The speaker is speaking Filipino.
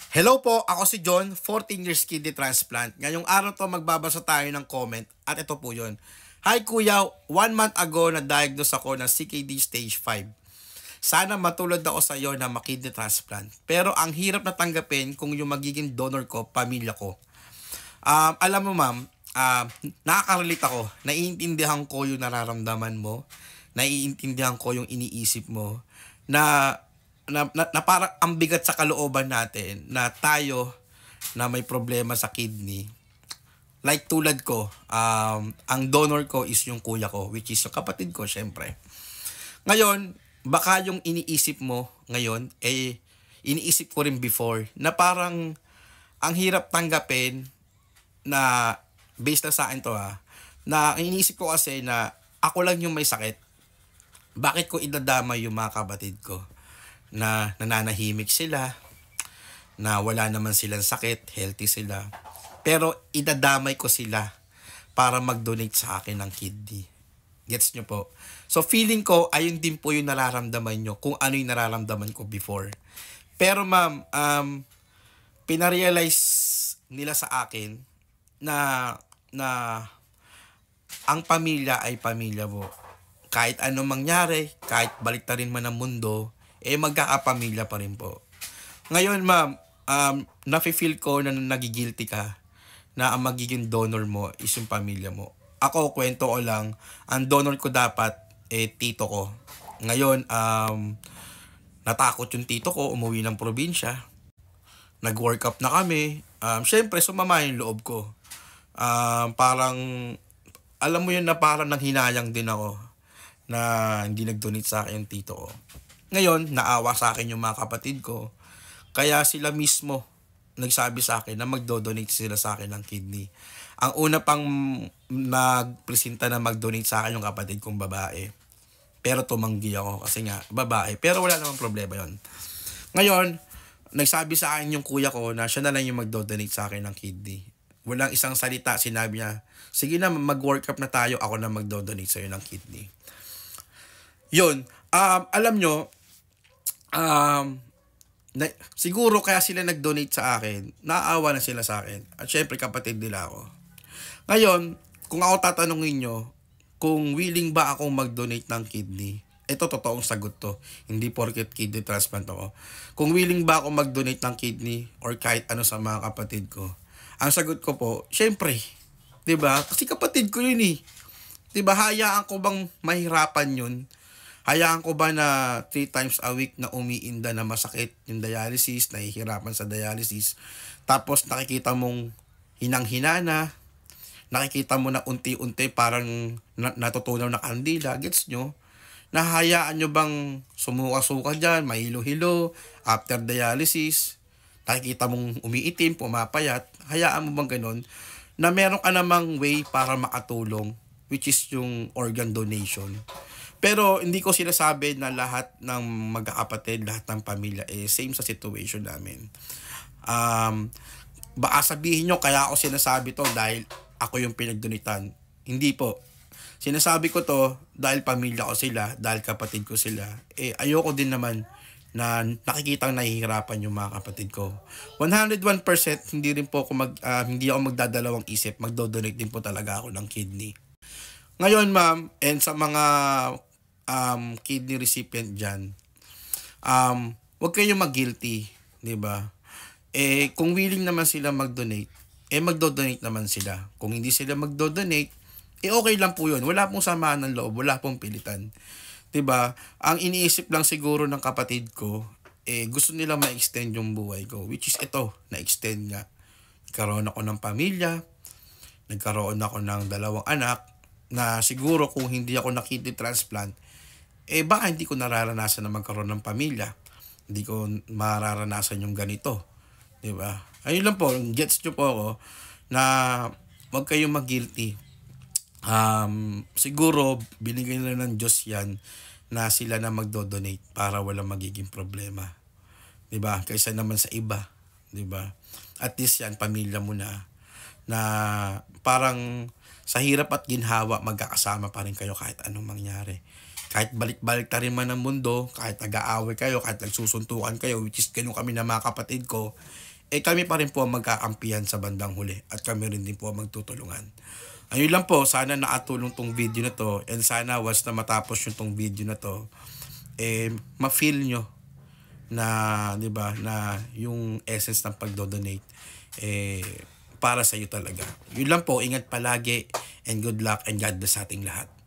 Hello po, ako si John, 14 years kidney transplant. Ngayong araw to magbabasa tayo ng comment at ito po yun. Hi kuya, 1 month ago na-diagnose ako ng CKD stage 5. Sana matulad ako sa iyo na makidney transplant. Pero ang hirap na tanggapin kung yung magiging donor ko, pamilya ko. Alam mo ma'am, nakaka-relate ako. Naiintindihan ko yung nararamdaman mo. Naiintindihan ko yung iniisip mo na na parang ang bigat sa kalooban natin na tayo na may problema sa kidney. Like tulad ko, ang donor ko is yung kuya ko, which is yung kapatid ko, syempre. Ngayon, baka yung iniisip mo ngayon, iniisip ko rin before, na parang ang hirap tanggapin na, based na sa akin to na iniisip ko kasi na ako lang yung may sakit. Bakit ko idadamay yung mga kapatid ko? Na nananahimik sila, na wala naman silang sakit, healthy sila. Pero idadamay ko sila para mag-donate sa akin ng kidney. Gets nyo po? So feeling ko, ayun din po yung nararamdaman nyo kung ano yung nararamdaman ko before. Pero ma'am, pinarealize nila sa akin na ang pamilya ay pamilya mo. Kahit anong mangyari, kahit baliktarin man ang mundo, magkakapamilya pa rin po. Ngayon ma'am, nafe-feel ko na nagigilty ka na ang magiging donor mo is yung pamilya mo. Ako, kwento ko lang, ang donor ko dapat, tito ko. Ngayon, natakot yung tito ko, umuwi ng probinsya. Nag-work up na kami. Syempre, sumama yung loob ko. Parang, alam mo yun na parang nanghinayang din ako na hindi nag-donate sa akin yung tito ko. Ngayon, naawa sa akin yung mga kapatid ko. Kaya sila mismo nagsabi sa akin na magdo-donate sila sa akin ng kidney. Ang una pang nagpresenta na mag-donate sa akin yung kapatid kong babae. Pero tumanggi ako kasi nga babae. Pero wala namang problema yon. Ngayon, nagsabi sa akin yung kuya ko na siya na lang yung magdo-donate sa akin ng kidney. Walang isang salita, sinabi niya, sige na, mag-work up na tayo, ako na magdo-donate sa'yo ng kidney. Yun, alam nyo, siguro kaya sila nag-donate sa akin, naaawa na sila sa akin. At syempre kapatid nila ako. Ngayon, kung ako tatanungin nyo, kung willing ba akong mag-donate ng kidney, ito totoong sagot to. Hindi porket kidney transplant ako. Kung willing ba akong mag-donate ng kidney or kahit ano sa mga kapatid ko, ang sagot ko po, syempre, 'di ba? Kasi kapatid ko yun eh. 'Di ba? Hayaan ko bang mahirapan yun? Hayaan ko ba na 3 times a week na umiinda na masakit yung dialysis, nahihirapan sa dialysis, tapos nakikita mong hinang-hina na, nakikita mo na unti-unti parang natutunaw na kandila, gets nyo? Nahayaan nyo bang sumuka-suka dyan, mahilo-hilo, after dialysis, nakikita mong umiitim, pumapayat, hayaan mo bang ganun, na meron ka namang way para makatulong, which is yung organ donation. Pero hindi ko sinasabi na lahat ng magkakapatid, lahat ng pamilya same sa situation namin. Baka sabihin nyo kaya ako sinasabi to dahil ako yung pinagdonitan. Hindi po. Sinasabi ko to dahil pamilya ko sila, dahil kapatid ko sila. Ayoko din naman na nakikitang nahihirapan yung mga kapatid ko. 101% hindi rin po ako hindi ako magdadalawang isip, magdo-donate din po talaga ako ng kidney. Ngayon ma'am, and sa mga kidney recipient dyan, huwag kayong mag-guilty, di ba? Kung willing naman sila mag-donate, magdo-donate naman sila. Kung hindi sila magdo-donate, okay lang po yun. Wala pong samaan ng loob, wala pong pilitan. Di ba? Ang iniisip lang siguro ng kapatid ko, gusto nila ma-extend yung buhay ko, which is ito, na-extend nga. Nagkaroon ako ng pamilya, nagkaroon ako ng 2 anak, na siguro kung hindi ako na kidney transplant, baka hindi ko nararanasan na magkaroon ng pamilya. Hindi ko mararanasan yung ganito. Diba? Ayun lang po, gets nyo po ako na wag kayong mag-guilty. Siguro, binigay na ng Diyos yan na sila na magdo-donate para walang magiging problema. Diba? Kaysa naman sa iba. Diba? At least yan, pamilya mo na parang sa hirap at ginhawa, magkakasama pa rin kayo kahit anong mangyari. Kahit balik-balik ta rin man ang mundo, kahit nag-aaway kayo, kahit nagsusuntukan kayo, which is ganun kami na mga kapatid ko, kami pa rin po ang magkakampihan sa bandang huli at kami rin din po ang magtutulungan. Ayun lang po, sana nakatulong tong video na to, and sana once na matapos yung tong video na to, ma-feel nyo na, 'di ba, na yung essence ng pagdo-donate para sa iyo talaga. Yun lang po, ingat palagi and good luck and God bless sa ating lahat.